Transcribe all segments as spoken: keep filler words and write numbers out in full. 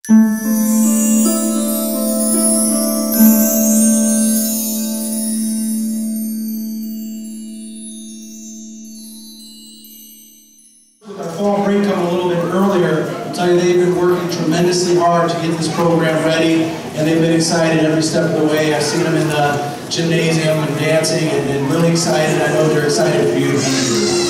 With our fall break coming a little bit earlier, I'll tell you they've been working tremendously hard to get this program ready, and they've been excited every step of the way. I've seen them in the gymnasium and dancing, and, and really excited. I know they're excited for you to be here.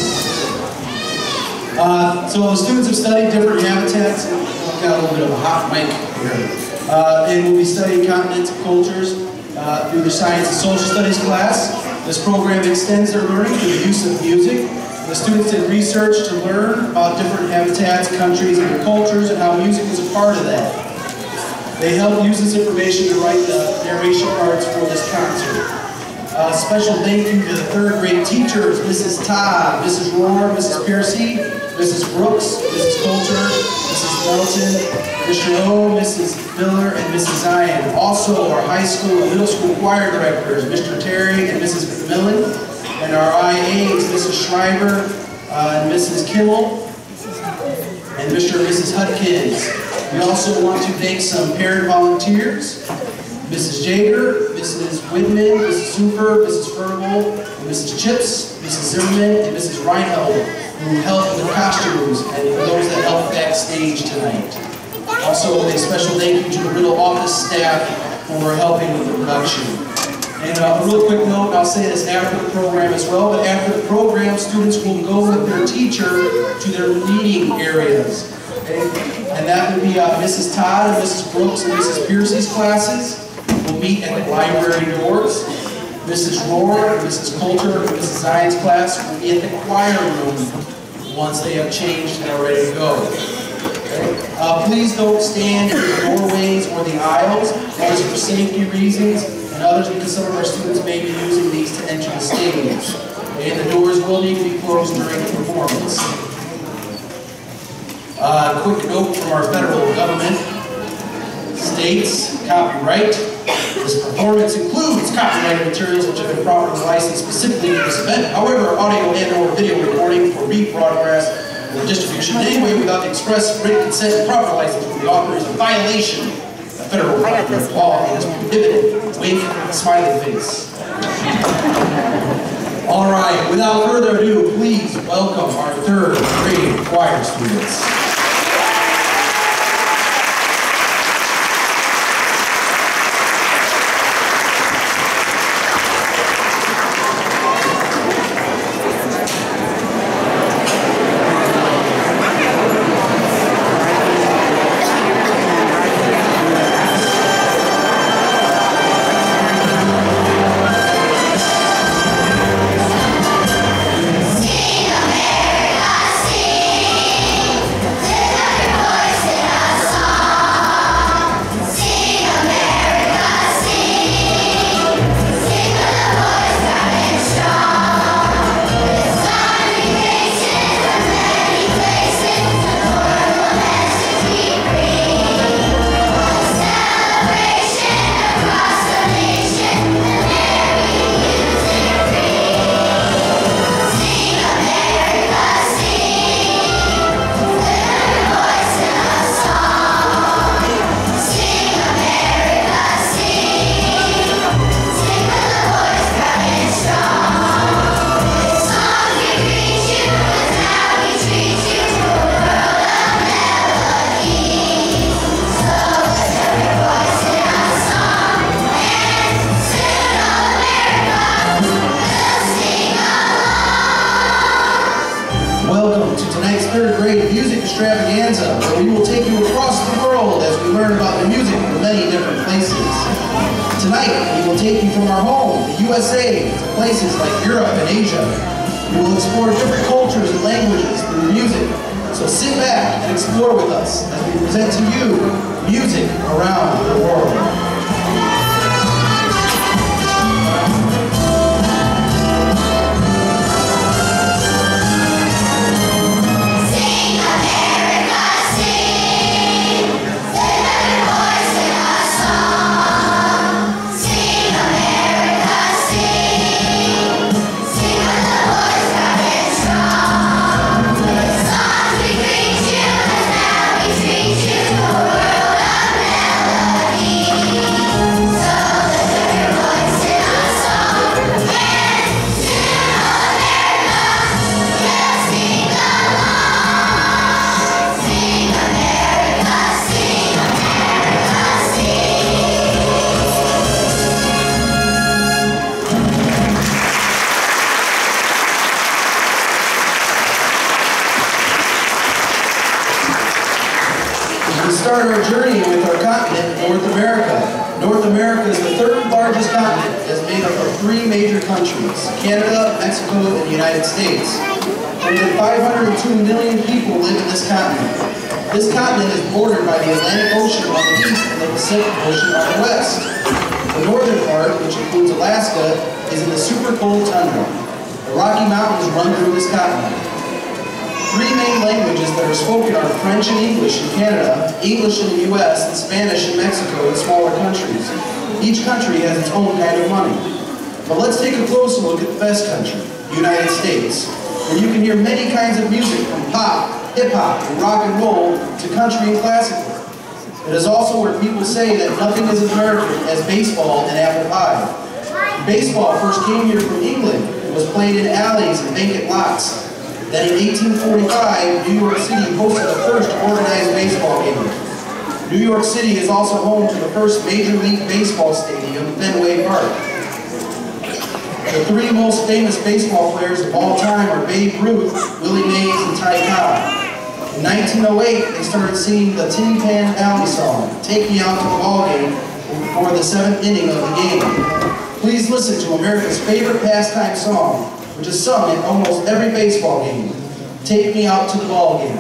Uh, so the students have studied different habitats. I've got a little bit of a hot mic here. Uh, and we'll be studying continents and cultures uh, through their science and social studies class. This program extends their learning through the use of music. The students did research to learn about different habitats, countries, and their cultures, and how music is a part of that. They helped use this information to write the narration parts for this concert. Uh, special thank you to the third grade teachers, Missus Todd, Missus Rohr, Missus Piercy, Missus Brooks, Missus Coulter, Missus Melton, Mister O, Missus Miller, and Missus Zion. Also, our high school and middle school choir directors, Mister Terry and Missus McMillan, and our I As, Missus Schreiber uh, and Missus Kimmel, and Mister and Missus Hudkins. We also want to thank some parent volunteers, Missus Jager, Missus Whitman, Missus Super, Missus Fergal, and Missus Chips, Missus Zimmerman, and Missus Reinhold, who helped with costumes, and for those that helped backstage tonight. Also, a special thank you to the Riddle office staff for helping with the production. And uh, a real quick note, and I'll say this after the program as well, but after the program, students will go with their teacher to their reading areas. Okay? And that would be uh, Missus Todd and Missus Brooks and Missus Piercy's classes. We'll meet at the library doors. Missus Rohr, Missus Coulter, and Missus Zion's class will be at the choir room once they have changed and are ready to go. Okay? Uh, please don't stand in the doorways or the aisles. That is for safety reasons, and others because some of our students may be using these to enter the stage. Okay? And the doors will need to be closed during the performance. Uh, quick note from our federal government. States, copyright. This performance includes copyrighted materials which have been properly licensed specifically for this event. However, audio and or video recording for rebroadcast or distribution in any way without the express written consent and proper license from the author is a violation of federal copyright law and is prohibited. Wink, smiley face. All right, without further ado, please welcome our third grade choir students. Third grade music extravaganza, where we will take you across the world as we learn about the music from many different places. Tonight, we will take you from our home, the U S A, to places like Europe and Asia. We will explore different cultures and languages through music. So sit back and explore with us as we present to you music around the world. Treat you, and how we treat you, the world our journey with our continent, North America. North America is the third largest continent, as made up of three major countries, Canada, Mexico, and the United States. More than five hundred two million people live in this continent. This continent is bordered by the Atlantic Ocean on the east and the Pacific Ocean on the west. The northern part, which includes Alaska, is in the super cold tundra. The Rocky Mountains run through this continent. Three main languages that are spoken are French and English in Canada, English in the U S, and Spanish in Mexico and smaller countries. Each country has its own kind of money. But let's take a closer look at the best country, the United States, where you can hear many kinds of music from pop, hip-hop, and rock and roll to country and classical. It is also where people say that nothing is as American as baseball and apple pie. Baseball first came here from England and was played in alleys and vacant lots. Then in eighteen forty-five, New York City hosted the first organized baseball game. New York City is also home to the first Major League Baseball stadium, Fenway Park. The three most famous baseball players of all time are Babe Ruth, Willie Mays, and Ty Cobb. In nineteen oh eight, they started singing the Tin Pan Alley song, Take Me Out to the Ball Game, before the seventh inning of the game. Please listen to America's favorite pastime song, which is sung in almost every baseball game, Take Me Out to the Ball Game.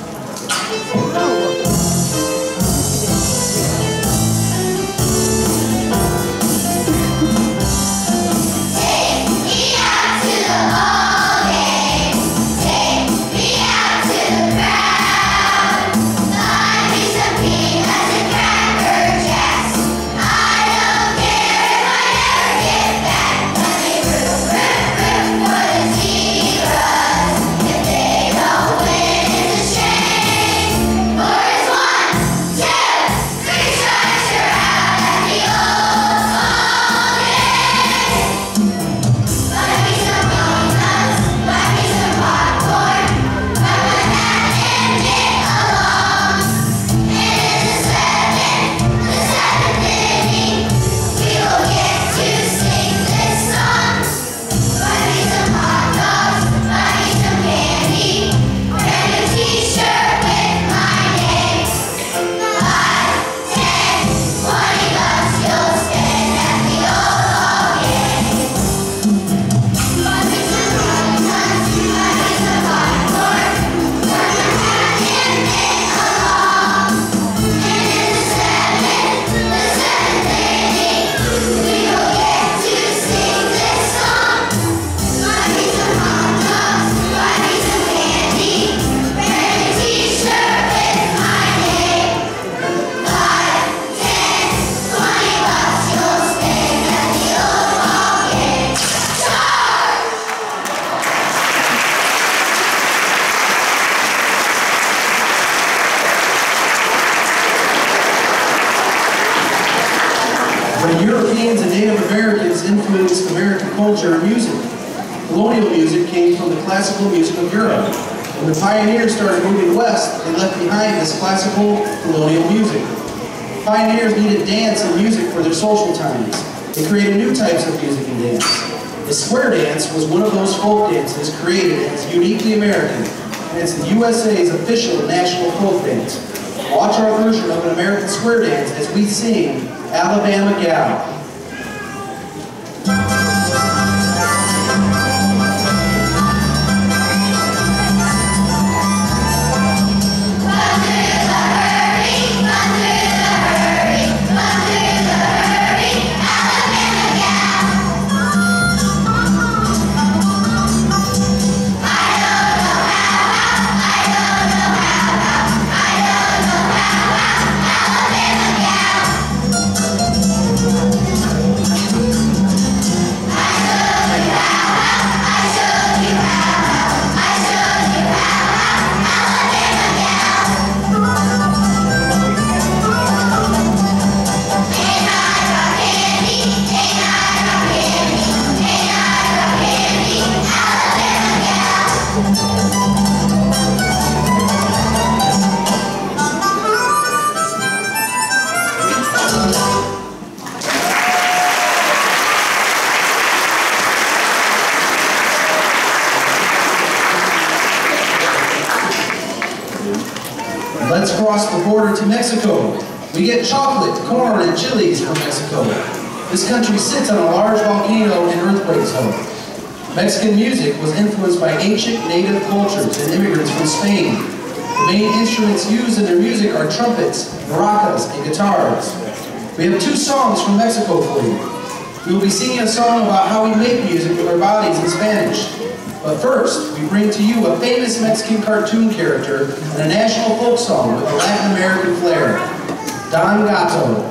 When Europeans and Native Americans influenced American culture and music, colonial music came from the classical music of Europe. When the pioneers started moving west, they left behind this classical colonial music. Pioneers needed dance and music for their social times. They created new types of music and dance. The square dance was one of those folk dances created and is uniquely American, and it's the U S A's official national folk dance. Watch our version of an American square dance as we sing Alabama Gal. Alabama gal. across the border to Mexico, we get chocolate, corn, and chilies from Mexico. This country sits on a large volcano and earthquake zone. Mexican music was influenced by ancient native cultures and immigrants from Spain. The main instruments used in their music are trumpets, maracas, and guitars. We have two songs from Mexico for you. We will be singing a song about how we make music with our bodies in Spanish. But first, we bring to you a famous Mexican cartoon character and a national folk song with a Latin American flair, Don Gato.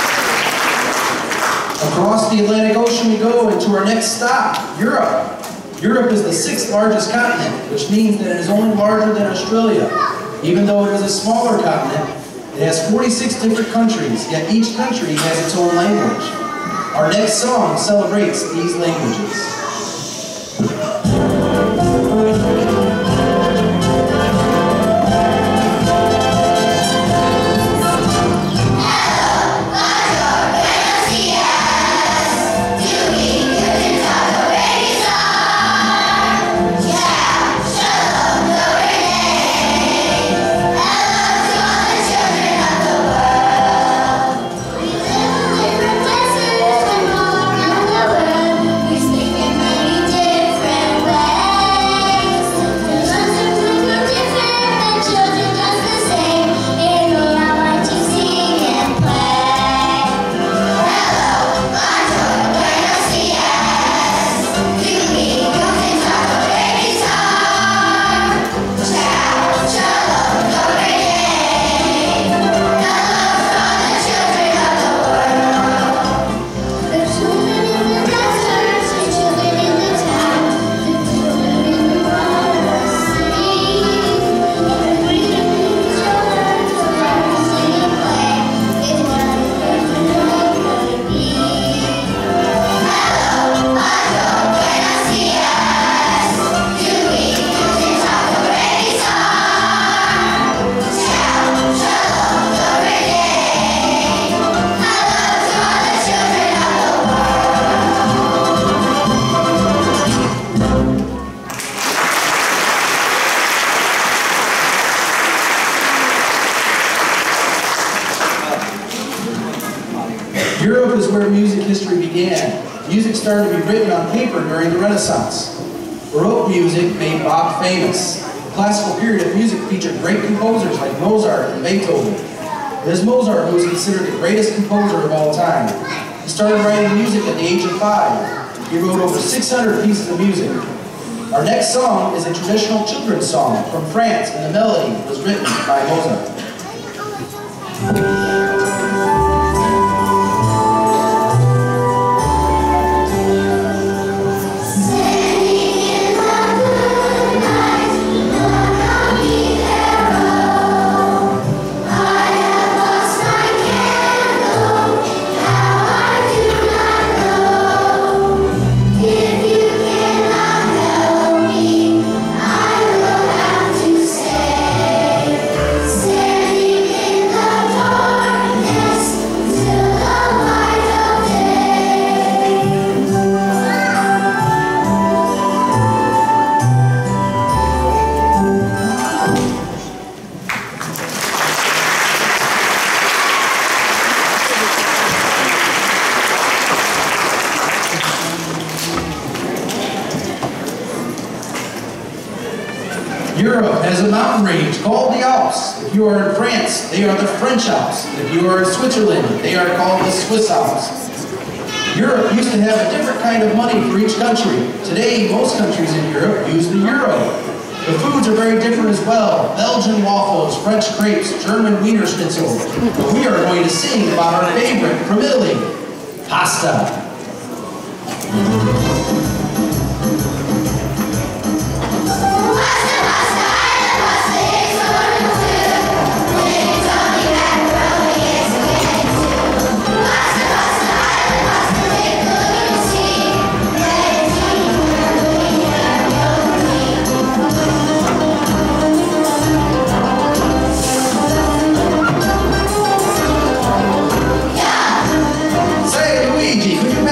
Across the Atlantic Ocean we go into our next stop, Europe. Europe is the sixth largest continent, which means that it is only larger than Australia. Even though it is a smaller continent, it has forty-six different countries, yet each country has its own language. Our next song celebrates these languages. Europe is where music history began. Music started to be written on paper during the Renaissance. Baroque music made Bach famous. The classical period of music featured great composers like Mozart and Beethoven. It is Mozart who is considered the greatest composer of all time. He started writing music at the age of five. He wrote over six hundred pieces of music. Our next song is a traditional children's song from France, and the melody was written by Mozart. Europe has a mountain range called the Alps. If you are in France, they are the French Alps. If you are in Switzerland, they are called the Swiss Alps. Europe used to have a different kind of money for each country. Today, most countries in Europe use the euro. The foods are very different as well. Belgian waffles, French crepes, German Wiener Schnitzel. But we are going to sing about our favorite from Italy, pasta. Could you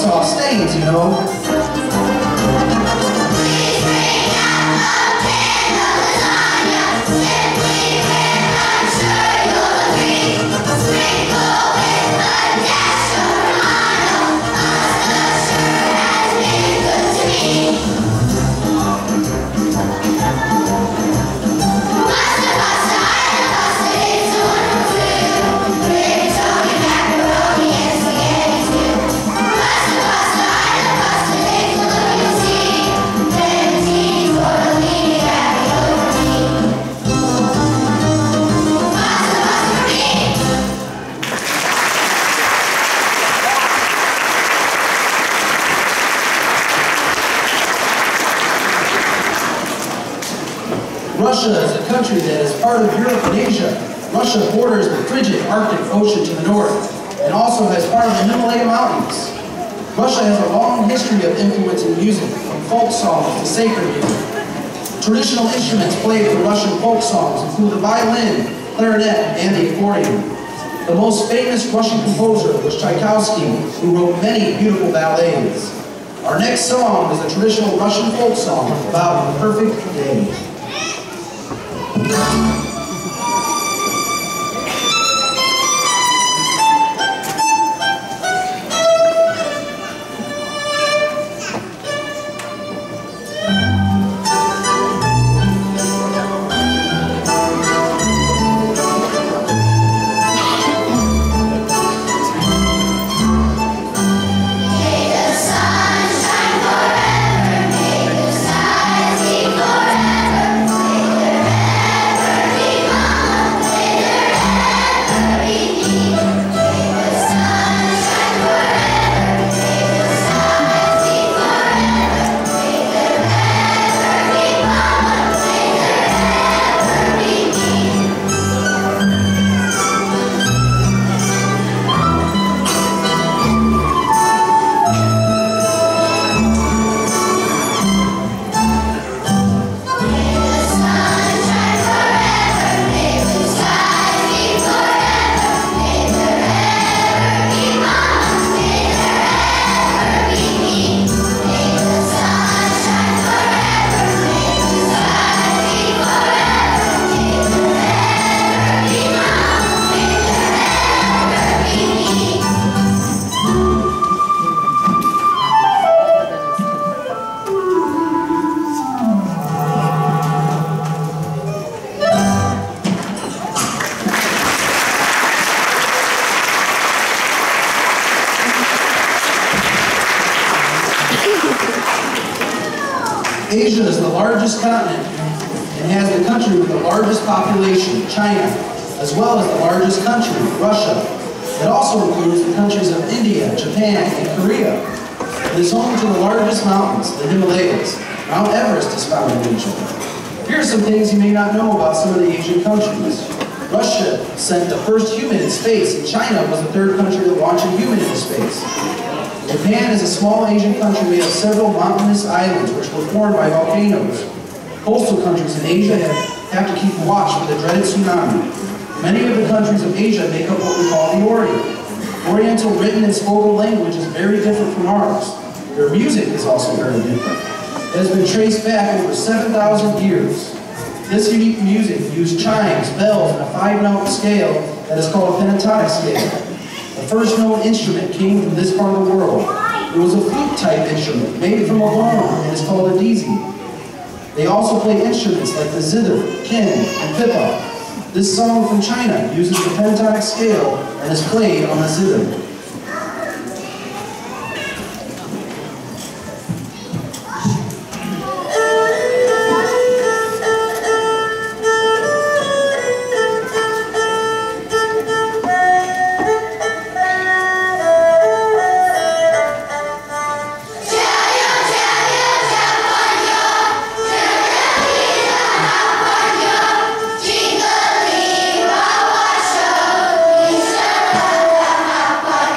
saw stains, you know. Russia is a country that is part of Europe and Asia. Russia borders the frigid Arctic Ocean to the north and also has part of the Himalaya Mountains. Russia has a long history of influencing music, from folk songs to sacred music. Traditional instruments played for Russian folk songs include the violin, clarinet, and the accordion. The most famous Russian composer was Tchaikovsky, who wrote many beautiful ballets. Our next song is a traditional Russian folk song about a perfect day. Asia is the largest continent and has the country with the largest population, China, as well as the largest country, Russia. It also includes the countries of India, Japan, and Korea. It is home to the largest mountains, the Himalayas. Mount Everest is found in Asia. Here are some things you may not know about some of the Asian countries. Russia sent the first human in space, and China was the third country to launch a human into space. Japan is a small Asian country made of several mountainous islands which were formed by volcanoes. Coastal countries in Asia have, have to keep watch for the dreaded tsunami. Many of the countries of Asia make up what we call the Orient. Oriental written and spoken language is very different from ours. Their music is also very different. It has been traced back over seven thousand years. This unique music used chimes, bells, and a five-note scale that is called a pentatonic scale. The first known instrument came from this part of the world. It was a flute-type instrument made from a bone and is called a dizi. They also play instruments like the zither, ken, and pipa. This song from China uses the pentatonic scale and is played on the zither. Jingle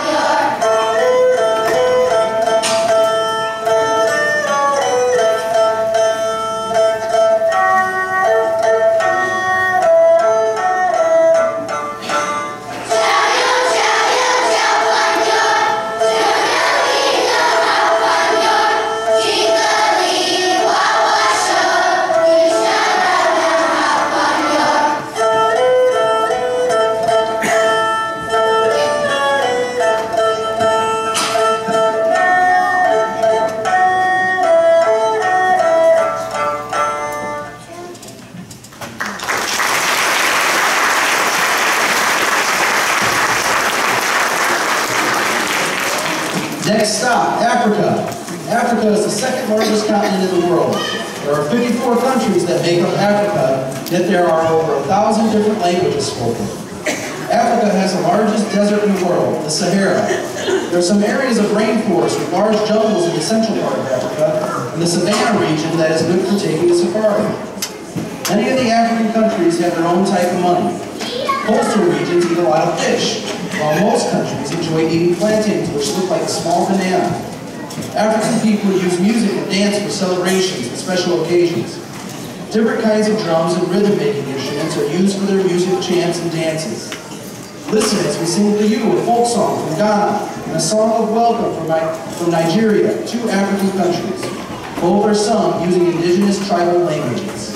Africa. Africa is the second largest continent in the world. There are fifty-four countries that make up Africa, yet there are over a thousand different languages spoken. Africa has the largest desert in the world, the Sahara. There are some areas of rainforest with large jungles in the central part of Africa, and the savanna region that is good for taking a safari. Many of the African countries have their own type of money. Coastal regions eat a lot of fish, while most countries enjoy eating plantains, which look like a small banana. African people use music and dance for celebrations and special occasions. Different kinds of drums and rhythm-making instruments are used for their music, chants, and dances. Listen as we sing for you a folk song from Ghana and a song of welcome from, from Nigeria, two African countries. Both are sung using indigenous tribal languages.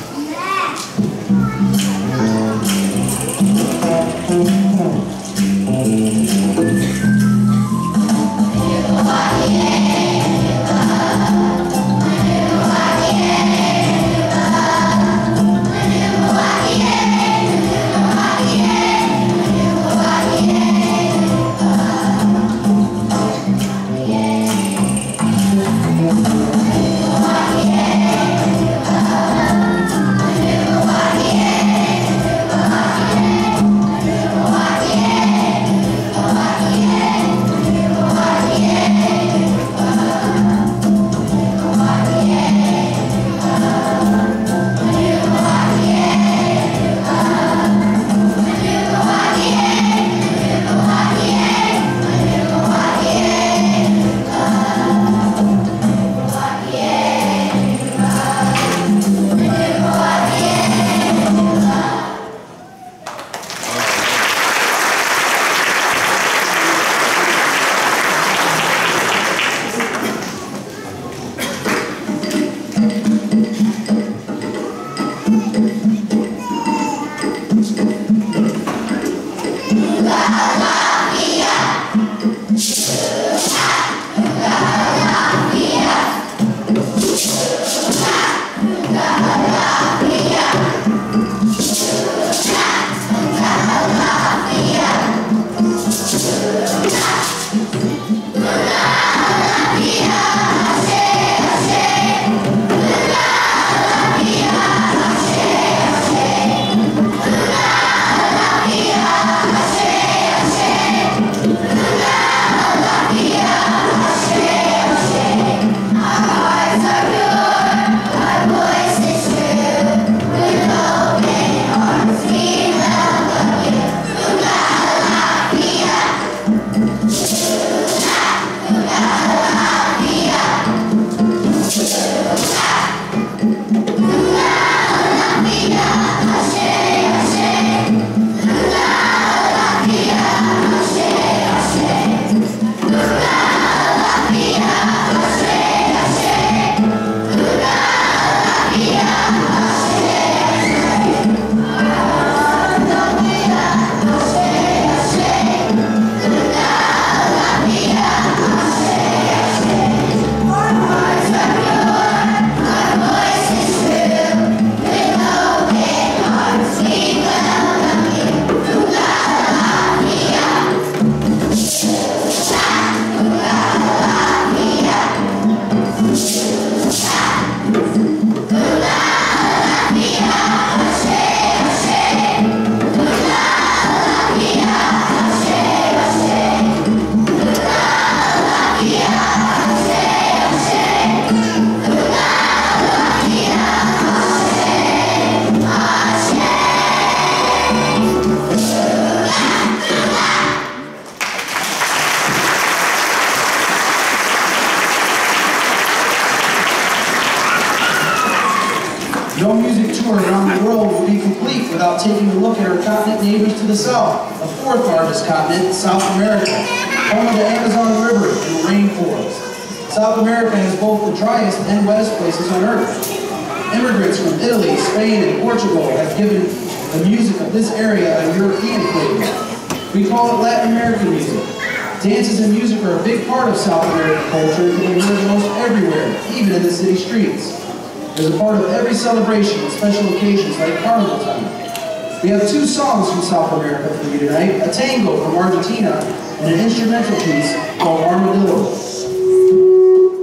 No music tour around the world would be complete without taking a look at our continent neighbors to the south, the fourth largest continent, South America, home of the Amazon River and the rainforest. South America has both the driest and wettest places on earth. Immigrants from Italy, Spain, and Portugal have given the music of this area a European flavor. We call it Latin American music. Dances and music are a big part of South American culture and can be heard almost everywhere, even in the city streets. There's a part of every celebration and special occasions like Carnival time. We have two songs from South America for you tonight, a tango from Argentina and an instrumental piece called Armadillo.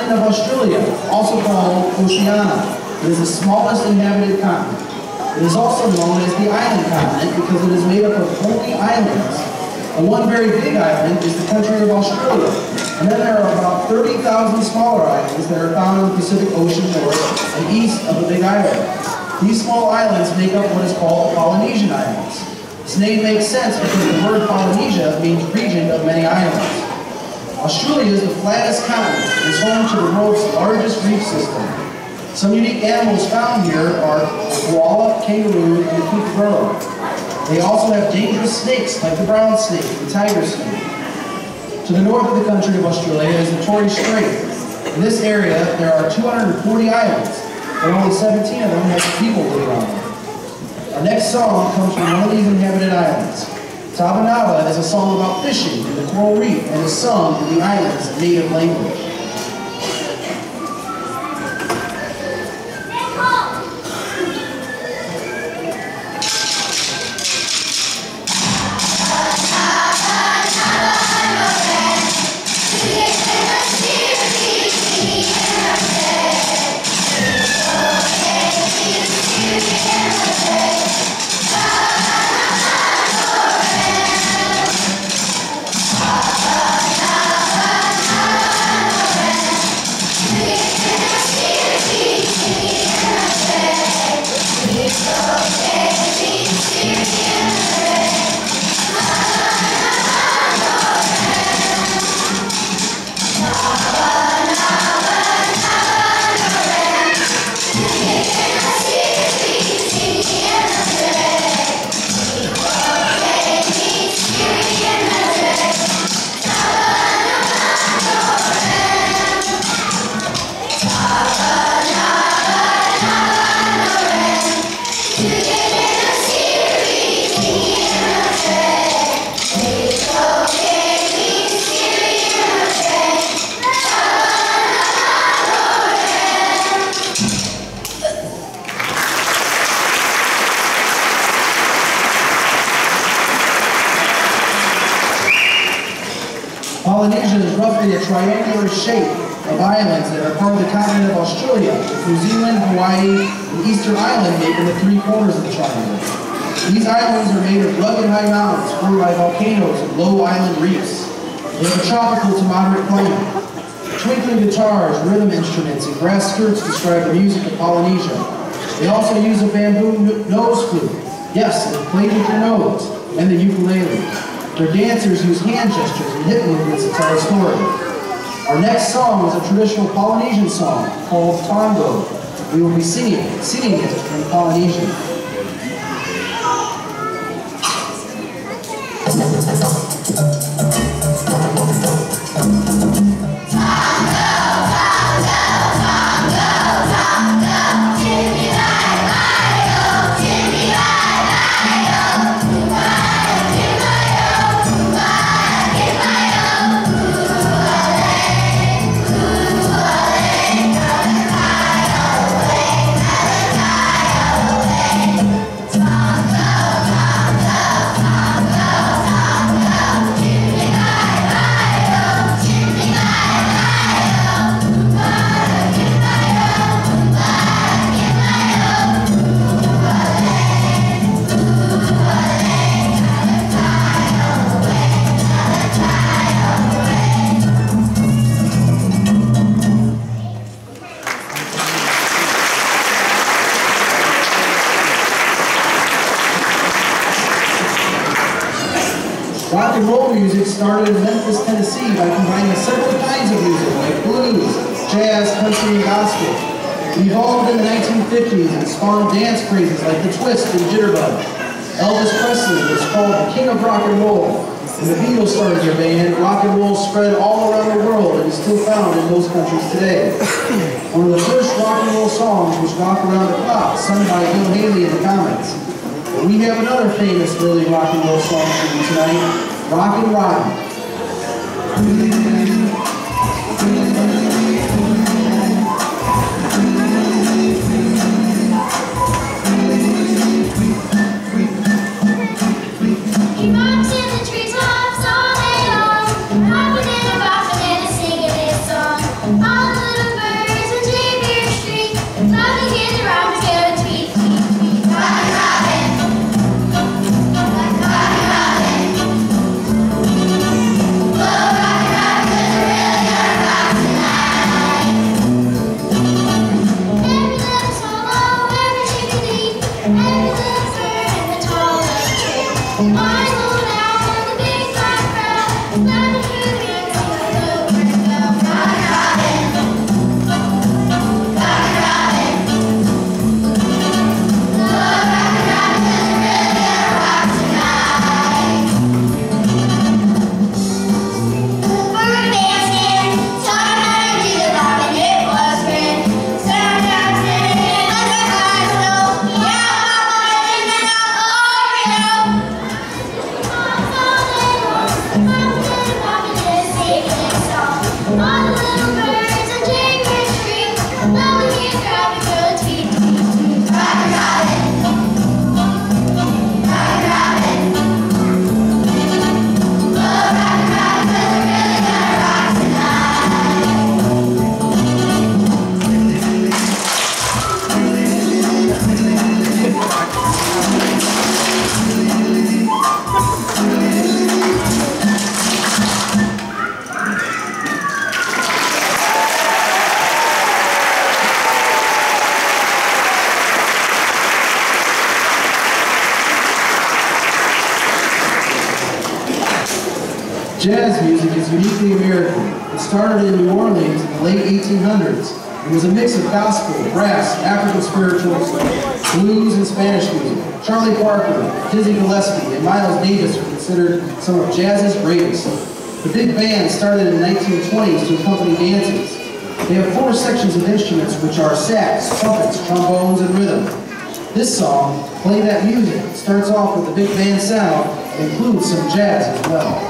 continent of Australia, also called Oceania. It is the smallest inhabited continent. It is also known as the island continent because it is made up of only islands. And one very big island is the country of Australia. And then there are about thirty thousand smaller islands that are found in the Pacific Ocean north and east of the Big Island. These small islands make up what is called the Polynesian Islands. This name makes sense because the word Polynesia means region of many islands. Australia is the flattest continent and is home to the world's largest reef system. Some unique animals found here are the koala, kangaroo, and the kookaburra. They also have dangerous snakes like the brown snake and the tiger snake. To the north of the country of Australia is the Torres Strait. In this area, there are two hundred forty islands, but only seventeen of them have people living on them. Our next song comes from one of these inhabited islands. Tabanaba is a song about fishing in the coral reef and is sung in the island's native language. Polynesia is roughly a triangular shape of islands that are part of the continent of Australia, with New Zealand, Hawaii, and Easter Island making the three corners of the triangle. These islands are made of rugged high mountains formed by volcanoes and low island reefs. They have a tropical to moderate climate. Twinkling guitars, rhythm instruments, and grass skirts describe the music of Polynesia. They also use a bamboo nose flute, yes, it's played with your nose, and the ukulele. Their dancers use hand gestures and hip movements to tell a story. Our next song is a traditional Polynesian song called Tango. We will be singing, singing it in Polynesian. Rock and roll music started in Memphis, Tennessee by combining several kinds of music like blues, jazz, country, and gospel. It evolved in the nineteen fifties and spawned dance crazes like the twist and jitterbug. Elvis Presley was called the king of rock and roll. When the Beatles started their band, rock and roll spread all around the world and is still found in most countries today. One of the first rock and roll songs was Rock Around the Clock, sung by Bill Haley in the Comets. We have another famous early rock and roll song for you tonight, Rockin' Rodin'. He rocks in the treetops all day long, hopping and a bopping and a singing his song. All the little Jazz music is uniquely American. It started in New Orleans in the late eighteen hundreds. It was a mix of gospel, brass, African spirituals, blues, and Spanish music. Charlie Parker, Dizzy Gillespie, and Miles Davis are considered some of jazz's greatest. The big band started in the nineteen twenties to accompany dances. They have four sections of instruments, which are sax, trumpets, trombones, and rhythm. This song, Play That Music, starts off with the big band sound and includes some jazz as well.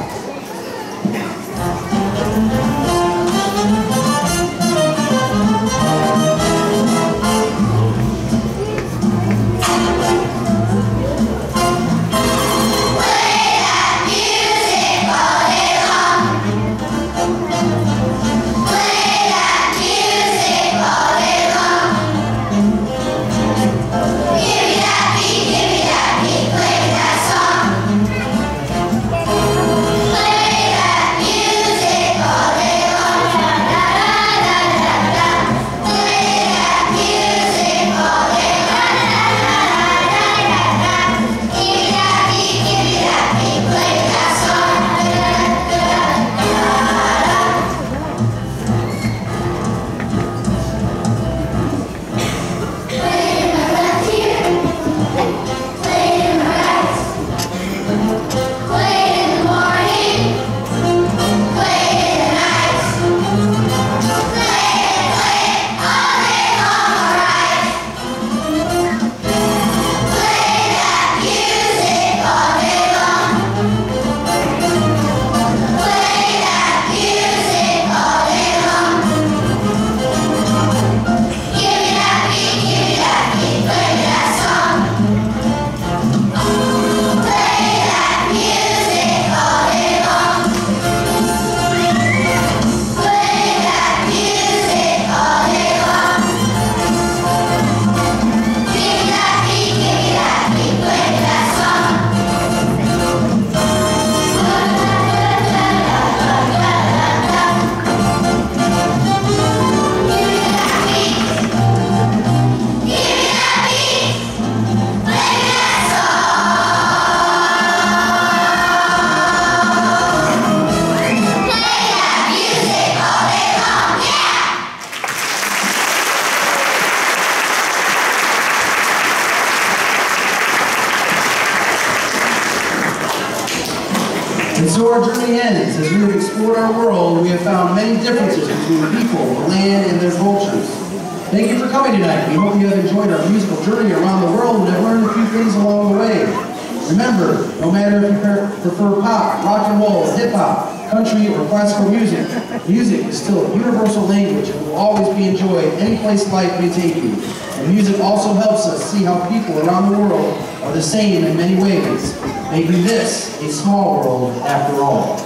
And so our journey ends. As we have explored our world, we have found many differences between people, the land, and their cultures. Thank you for coming tonight. We hope you have enjoyed our musical journey around the world and have learned a few things along the way. Remember, no matter if you prefer pop, rock and roll, hip-hop, country, or classical music, music is still a universal language and will always be enjoyed any place life may take you. And music also helps us see how people around the world are the same in many ways, making this a small world after all.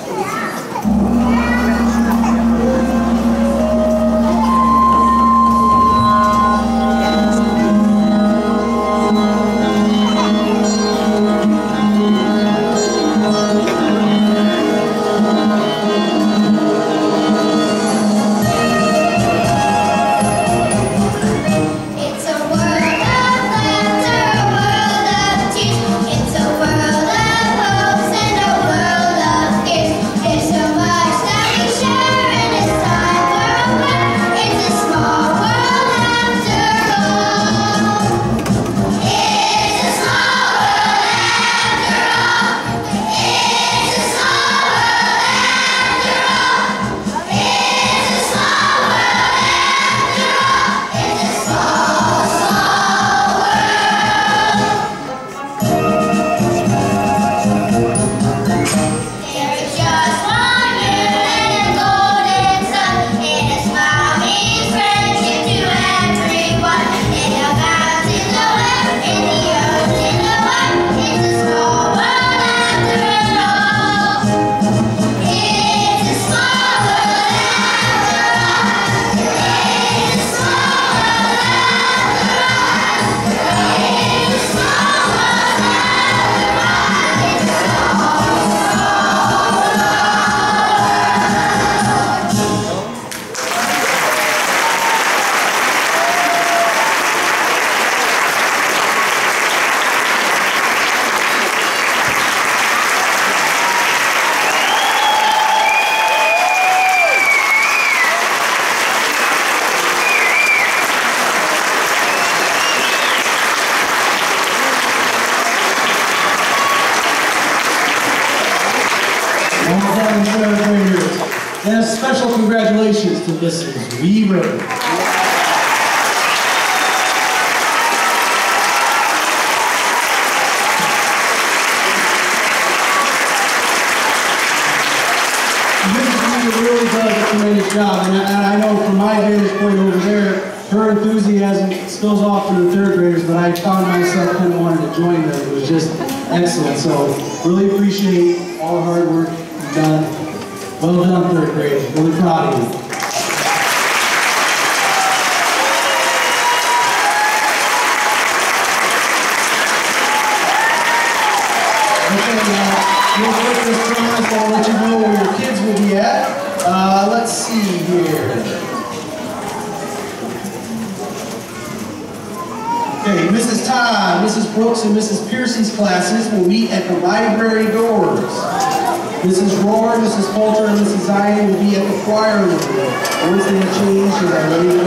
It's so much Congratulations to Missus Weaver. Really does a tremendous job, and I, and I know from my vantage point over there, her enthusiasm spills off to the third graders, but I found myself kind of wanting to join them. It was just excellent, so really appreciate all the hard work you've done. Well done, third grade. Really proud of you. Okay, uh, real quick, this promise, I'll let you know where your kids will be at. Uh, let's see here. Okay, Missus Todd, Missus Brooks, and Missus Piercy's classes will meet at the library doors. Missus Rohr, Missus Poulter, and Missus Zion will be at the choir room. Once they have changed, they are ready